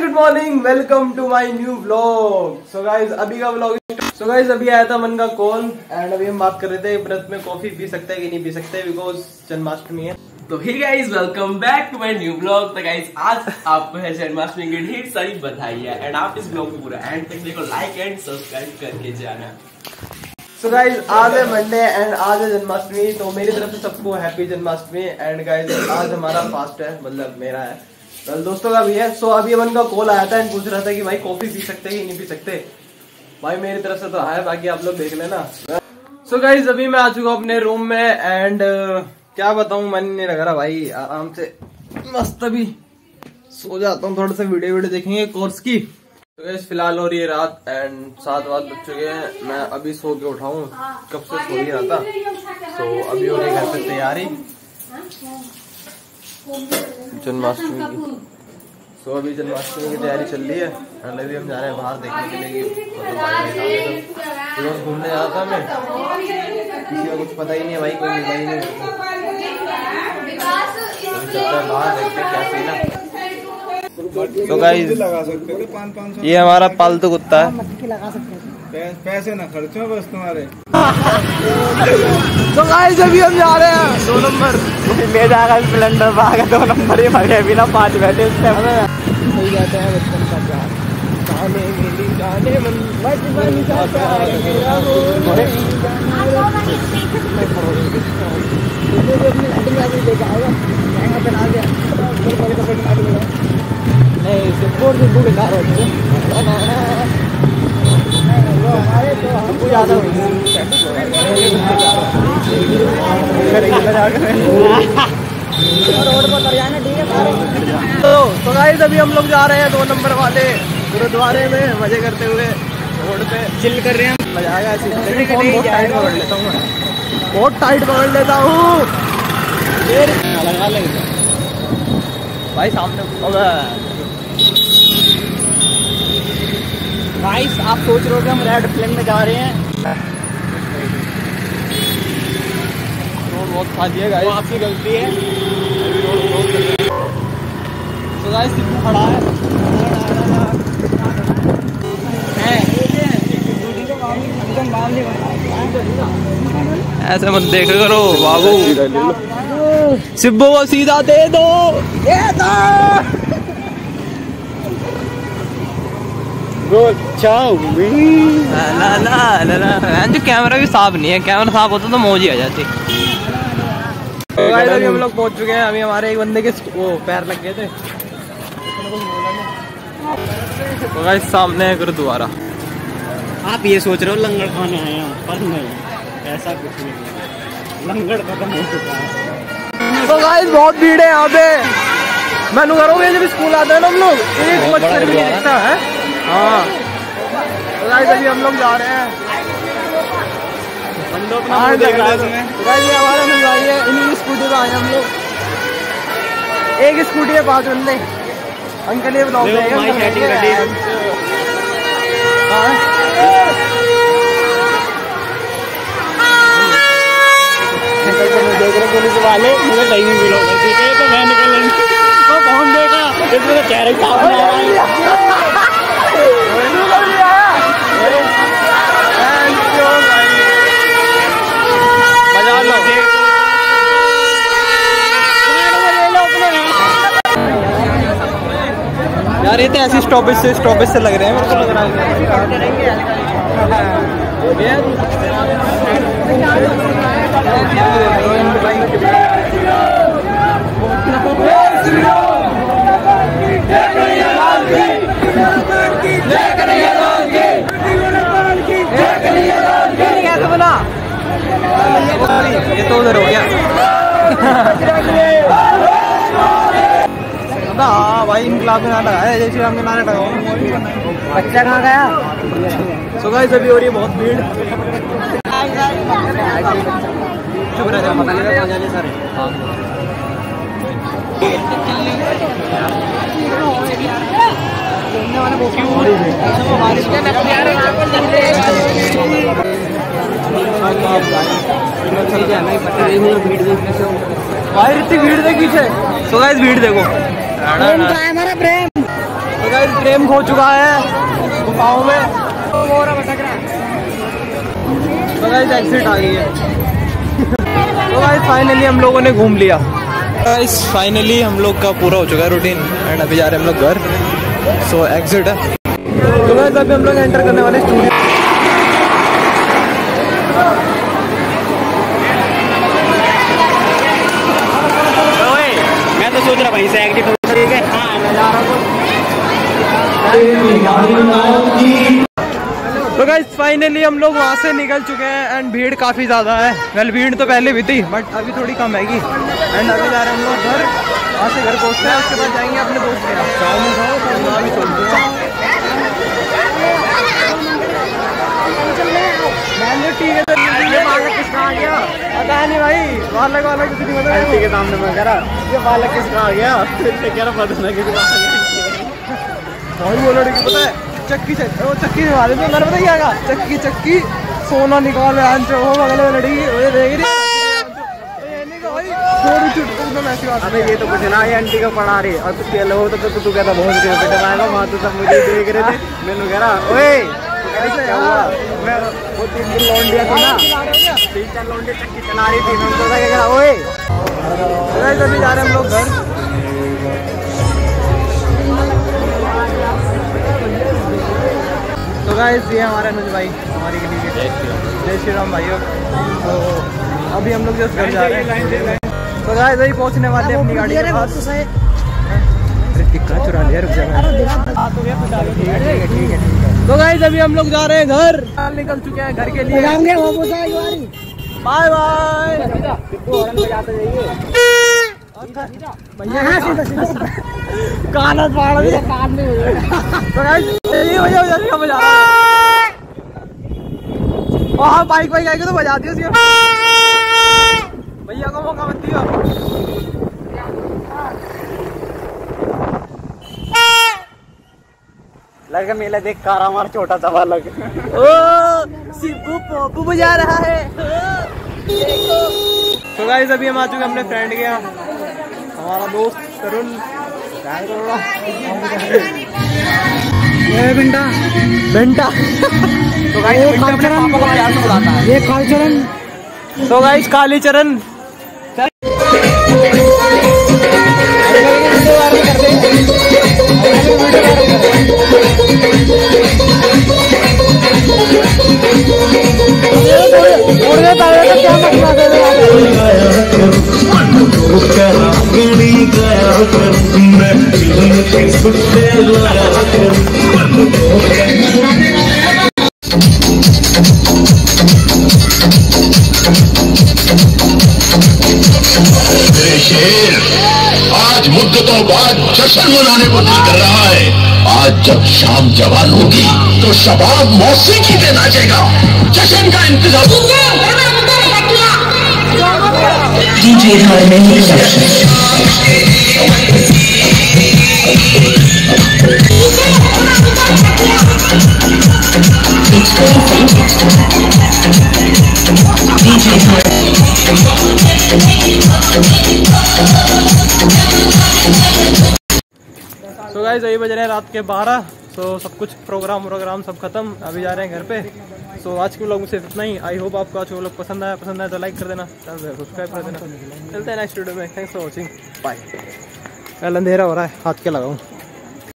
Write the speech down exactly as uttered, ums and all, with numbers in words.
Good morning, welcome to my new vlog. So guys अभी का vlog so guys अभी आया था मन का कॉल एंड अभी हम बात कर रहे थे व्रत में कॉफी पी सकते हैं कि नहीं पी सकते बिकॉज जन्माष्टमी है। तो hey guys welcome back to my new blog. तो गाइस आज आपको है जन्माष्टमी की ढेर सारी बधाइयां एंड आप इस ब्लॉग को पूरा एंड तक देखो, लाइक एंड सब्सक्राइब करके जाना। सो गाइस आज है मंडे एंड आज है जन्माष्टमी, तो मेरी तरफ से सबको हैप्पी जन्माष्टमी। एंड गाइस आज हमारा फास्ट है, मतलब मेरा है, कल दोस्तों का भी है। सो अभी मन का कॉल आया था एंड पूछ रहा था कि भाई कॉफी पी सकते हैं कि नहीं पी सकते। भाई मेरी तरफ से तो है, बाकी आप लोग देख लेना। सो so गाइस अभी मैं आ चुका हूँ अपने रूम में एंड uh, क्या बताऊँ, मन नहीं लग रहा भाई, आराम से मस्त अभी सो जाता हूँ, थोड़ा सा वीडियो वीडियो देखेंगे कोर्स की। तो गाइस फिलहाल हो रही है रात एंड सात बात बज चुके हैं। मैं अभी सो के उठा हूँ, कब से सो ही रहा था। तो अभी हो रही है घर पे तैयारी जन्माष्टमी की। तो अभी जन्माष्टमी की तैयारी चल रही है एंड अभी हम जा रहे हैं बाहर देखने के लिए कि मतलब घूमने जा रहा था मैं, किसी को कुछ पता ही नहीं है भाई, कोई मिला ही नहीं। बाहर देखते क्या सीन है। तो गाइस ये हमारा पालतू कुत्ता है, पैसे ना खर्चो बस तुम्हारे। तो गाइस अभी हम जा रहे हैं दो नंबर ले जाएगा स्प्लेंडर भागा दो नंबर ही भगे बिना पाँच बैठे सही जाते हैं बचपन का प्यार गाने मिली गाने मन बचपन का प्यार नहीं सिर्फ सिर्फ के कार होते हमारे तो हमको ज्यादा तो गाइस अभी हम लोग जा रहे हैं दो नंबर वाले गुरुद्वारे में मजे करते हुए रोड पे चिल कर रहे हैं। मजा आएगा ऐसे, बहुत टाइट पकड़ लेता हूँ मैं, बहुत टाइट पकड़ लेता हूँ भाई सामने। गाइस आप सोच रहे हो कि हम रेड प्लेन में जा रहे हैं, रोड बहुत खाली है गाइस, वो आपकी गलती है। तो गाइस सिर्फ खड़ा है, ऐसे मत देखा करो बाबू, सिब्बो को सीधा दे दो, दे दो। ला ला ला ला जो कैमरा भी साफ नहीं है, कैमरा साफ होता तो मौज ही आ जाती। तो गाइस अभी हम लोग पहुंच चुके हैं, अभी हमारे एक बंदे के वो पैर लग गए थे। तो गाइस सामने है गुरुद्वारा। आप ये सोच रहे हो लंगड़ खाने आए हैं, पर नहीं, ऐसा कुछ नहीं, लंगड़ खत्म हो चुका है। तो गाइस बहुत भीड़ है यहाँ पे, मैं करूँगा जब स्कूल आता है ना हम लोग, एक मच्छर भी नहीं दिखता है। हाँ तो गाइस अभी हम लोग जा रहे हैं, हमारा मिल रही है, इन्हीं स्कूटी पे आए हम लोग, एक स्कूटी है पाँच बंदे। अंकल ये ब्लॉग देख रहे पुलिस वाले, मुझे नहीं भी मिलो ठीक है, तो मैं निकल तो कौन देखा इसमें चेहरे बजा लो यार, ये तो ऐसी स्टॉपेज से स्टॉपेज से लग रहे हैं मेरे को, लग रहा ये तो उधर हो गया। हाँ भाई इन क्लास में नाटक है, जैसे हमने नाटक लगाओ। बच्चा कहाँ गया? सो गाइस अभी हो रही है बहुत भीड़। चुप रहे पता नहीं जाने सारे। भाई इतनी भीड़ देखी है। सो गाइस भीड़ देखो, हमारा प्रेम। तो गाइस प्रेम खो चुका है गुफाओं में। तो गाइस एग्जिट आ गई है। तो गाइस फाइनली हम लोगों ने घूम लिया। गाइस फाइनली हम लोग का पूरा हो चुका है रूटीन एंड अभी जा रहे हैं हम लोग घर। सो एग्जिट है। तो गाइस अभी हम लोग एंटर करने वाले स्टूडियो। मैं तो सोच रहा भाई से एक्टिव ठीक है। हाँ मैं जा रहा हूँ। तो गाइस फाइनली हम लोग वहाँ से निकल चुके हैं एंड भीड़ काफ़ी ज़्यादा है। वेल भीड़ तो पहले भी थी बट अभी थोड़ी कम हैगी एंड अभी जा रहे हैं हम लोग घर। वहाँ से घर पहुँचते हैं उसके बाद जाएंगे अपने दोस्त के यहाँ। शाम में खाओ तो वहाँ भी चलते हैं। ठीक है ये बालक किसका आ गया पता नहीं भाई। बालक वाला किसी की मदद आंटी के सामने मैं कह रहा ये बालक किसका आ गया फिर कह रहा पता नहीं किसका आ गया। भाई वो लड़की पता है चक्की चक्की वो चक्की से मारे थे मैंने पता क्या कहा चक्की चक्की सोना निकाल वो बगल में लड़की मुझे देख रही। अबे ये तो कुछ ना ये आंटी का पढ़ा रही और तू खेल हो तो तू तू कहता बहुत किलोमीटर आएगा वहाँ तो सब मुझे देख रहे थे। मैंने कह रहा ओए क्या हुआ मैं वो तीन दिन लौंड दिया था ना तीन चार लौंडे चक्की चला रही थी मैं सोचा क्या ओए। अभी जा रहे हैं हम लोग घर। तो गाइस ये हमारे अनुज भाई हमारी गली के जय श्री राम भाइयों। तो अभी हम लोग जस्ट घर जा रहे हैं। तो गाइस अभी पहुंचने वाले हैं अपनी गाड़ी के पास। अरे टिक्का चुरा लिया रुक जा। ठीक है तो गाइस अभी हम लोग जा रहे हैं घर। निकल चुके हैं घर के लिए। Bye bye. कान फाड़ दिया कान नहीं। तो गाइस ये बजा बजा दिया बजा। वहाँ बाइक वाइक आएगी तो बजा दियो उसको। भैया को मौका मत दियो। लड़का मेला देख कार हमारा छोटा सा बालक ओ सिब्बू पॉपू बजा रहा है। तो गाइस अभी हम आ चुके हैं अपने फ्रेंड के यहाँ। हमारा दोस्त तरुण बेंटा बेंटा। तो गाइस अपने पापा को प्यार से बुलाता है ये कालीचरण। तो गाइस कालीचरण आज मुद्दतों बाद जश्न मनाने को दिल कर रहा है। आज जब शाम जवान होगी तो शबाब मौसीकी पे नाचेगा। जश्न का इंतजार तो गाइस अभी बज रहे हैं रात के बारह। सो सब कुछ प्रोग्राम प्रोग्राम सब खत्म। अभी जा रहे हैं घर पे। सो आज के व्लॉग में सिर्फ इतना ही। आई होप आपको आज व्लॉग पसंद आया पसंद आया तो लाइक कर देना चैनल सब्सक्राइब कर देना। चलते हैं नेक्स्ट वीडियो में। Thanks for watching bye. कल अंधेरा हो रहा है हाथ के लगाऊं।